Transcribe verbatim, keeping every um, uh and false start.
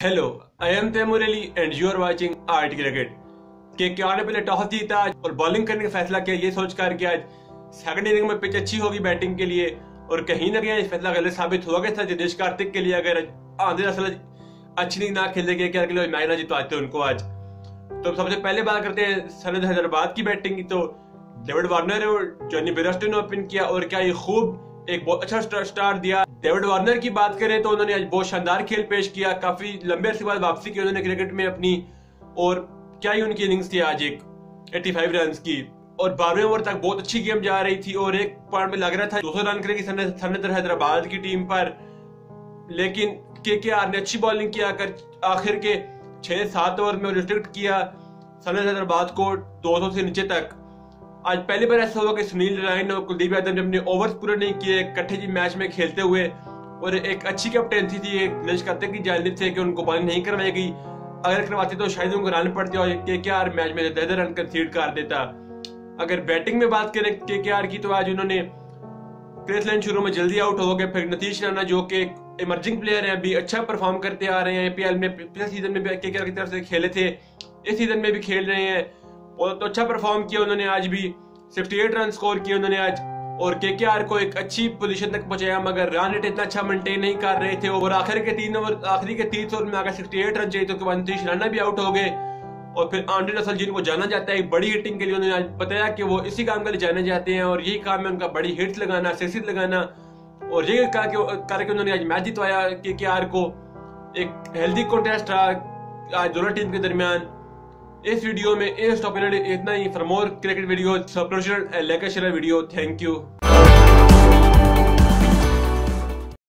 Hello, I am Taimur Ali and you are watching art cricket. KKR ने पहले toss जीता और बॉलिंग करने का फैसला किया, ये सोचकर कि आज सेकंड इनिंग में पिच अच्छी होगी बैटिंग के लिए, और कहीं ना कहीं फैसला गलत साबित हुआ गया था दिनेश कार्तिक के लिए। अगर आंध्र रसल अच्छी इनिंग ना खेलते के लिए मैच ना जितवाते उनको आज। तो सबसे पहले बात करते हैं सनद हैदराबाद की बैटिंग की। तो डेविड वार्नर और जॉनी बेयरस्टो ने ओपन किया और क्या ये खूब एक बहुत अच्छा स्टार्ट दिया। डेविड वार्नर की बात करें तो उन्होंने आज बहुत शानदार खेल पेश किया, काफी लंबे अरसे बाद वापसी की उन्होंने क्रिकेट में अपनी, और क्या ही उनकी इनिंग्स थी आज एक पचासी रन की, और बारहवें ओवर तक बहुत अच्छी गेम जा रही थी और एक पॉइंट में लग रहा था दो सौ रन करेगी सनद हैदराबाद की टीम पर। लेकिन केकेआर ने अच्छी बॉलिंग किया कर आखिर के छह सात ओवर में रिस्ट्रिक्ट किया सनद हैदराबाद को दो सौ से नीचे तक। आज पहली बार ऐसा हुआ कि सुनील नारायण और कुलदीप यादव ने अपने ओवर्स पूरे नहीं किए इकट्ठे जी मैच में खेलते हुए, और एक अच्छी कैप्टेंसी थी एक दिनेश कार्तिक की जानिब से कि उनको बॉलिंग नहीं करवाई गई। अगर करवाती तो शायद उनको रन पड़ते और केकेआर मैच में ज्यादा रन कंसीड कर देता। अगर बैटिंग में बात करें केकेआर की, तो आज उन्होंने क्रिस लाइन शुरू में जल्दी आउट हो गए, फिर नीतीश राणा जो कि इमर्जिंग प्लेयर हैं, अभी अच्छा परफॉर्म करते आ रहे हैं आईपीएल में, पिछले सीजन में भी केकेआर की तरफ से खेले थे, इस सीजन में भी खेल रहे हैं, बहुत तो अच्छा परफॉर्म किया उन्होंने। आज भी अड़सठ रन स्कोर किए उन्होंने आज, और केकेआर को एक अच्छी पोजीशन तक पहुंचाया, मगर रन रेट इतना अच्छा मेंटेन नहीं कर रहे थे, और आखिर के तीन ओवर आखिरी के तीस ओवर में आकर अड़सठ रन चाहिए, तो उसके बाद नीतीश राणा भी आउट हो गए। और फिर आंड्रे रसल जिनको जाना जाता है बड़ी हिटिंग के लिए, उन्होंने आज बताया कि वो इसी काम के लिए जाने जाते हैं, और यही काम है उनका, बड़ी हिट्स लगाना, सिक्सेस लगाना, और ये करके उन्होंने आज मैच जितवाया केकेआर को। एक हेल्दी कॉन्टेस्ट रहा आज दोनों टीम के दरमियान। इस वीडियो में इस टॉपिक इतना ही। For more cricket video subscribe like share video. Thank you.